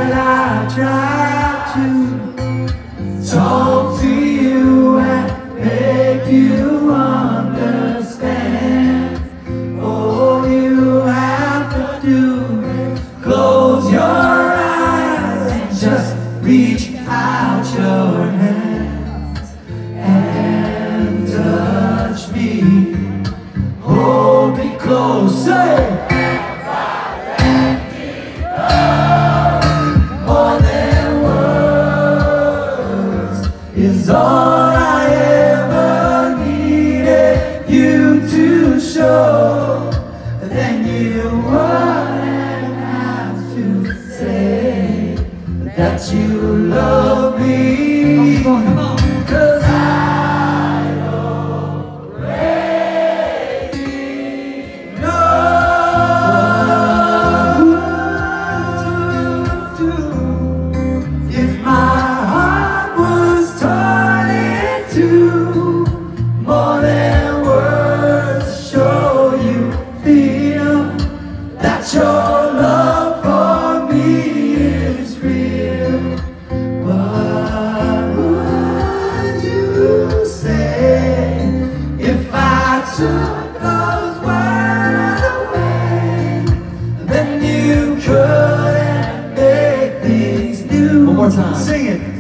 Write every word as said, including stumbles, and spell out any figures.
that I try to talk to you and make you understand. All you have to do is close your eyes and just reach out your hands and touch me. Hold me close, say. Is all I ever needed you to show. Then you wouldn't have to say that you love me. Come on, come on. 'Cause I already know what to do. If my more than words to show you feel that your love for me is real. What would you say if I took those words away? Then you couldn't make things new. One more time. Sing it.